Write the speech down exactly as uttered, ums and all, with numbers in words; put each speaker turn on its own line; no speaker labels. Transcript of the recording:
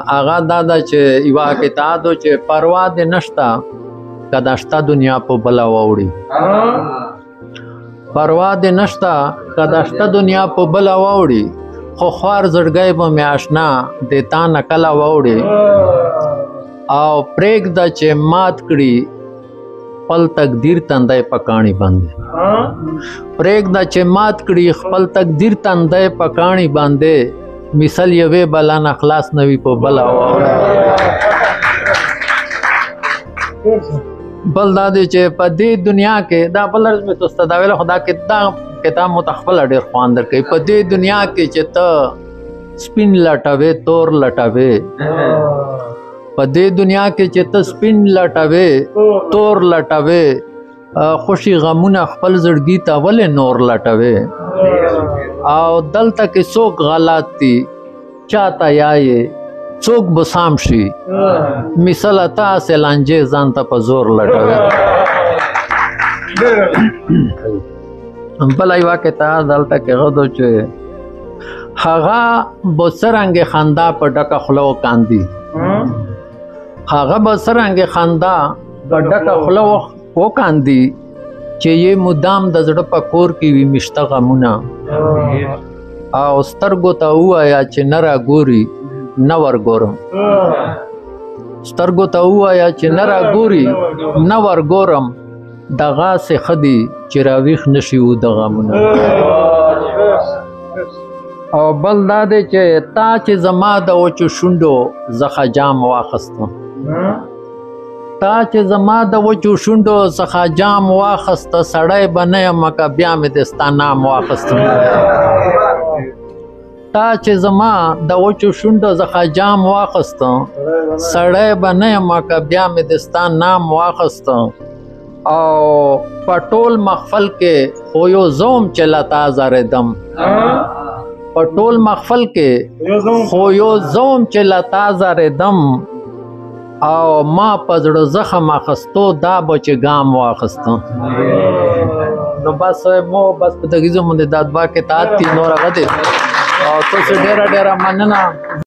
هغه دا ده چې یوه کتاب ده چې پروا دې نشته که د شته دنیا په بله واوړي پروا دې نشته که د شته دنیا په بله واوړي خو خوار زړګی به مې اشنا د تا نه کله واوړي او پرېږده چې مات کړي خپل تقدیر تندی په کاڼي باندې پرېږده چې مات کړي خپل تقدیر تندی په کاڼي باندې مثل یوې بلا نه خلاص نه وي په بله واوړه بل دا دی چې په دې دنیا کې دا بل عرض مې تاسو ته دا ویله خو دا کتاب مو ته خپله ډېر خوند درکوي په دې دنیا کې چې ته سپین لټوې تور لټوې په دې دنیا کې چې ته سپین لټوې تور لټوې خوشي غمونه خپل زړګي ته ولې نور لټوې او دلته کې څوک غلط دي چاته یایې څوک به سام شي مثل تا هسې لانجې ځان ته په زور لټوې بله یوه کتاب دلته کې غدو چې هغه به څرنګې خندا په ډکه خوله وکاندي هغه به څرنګې خندا په ډکه خوله وکاندي چې یې مدام د زړه په کور کې وي مشته غمونه او سترګو ته ووایه چې نه راګوري نه ورګورم سترګو ته ووایه چې نه راګوري نه ورګورم دغسې ښه دي چې راویښ نه شي و د غمونه او بل دا دی چې تا چې زما د وچو شونډو څخه جام واخیسته تا چې زما د وچو شونډو څخه جام واخیسته سړی به نه یم که بیا مې د ستا نام واخیسته تا چې زما د وچو شونډو څخه جام واخیسته سړی به نه یم که بیا مې د ستا نام واخیسته او په ټول محفل کې خو یو زوم چې له تا زارېدم په ټول محفل کې خو یو زوم چې له تا زارېدم او ما په زړه زخم اخیستو دا به چې ګام واخیسته نو بس مو بس په دغیزو باندې دا دوه کتاب دي نور هغه دی او تاسو ډېره ډېره مننه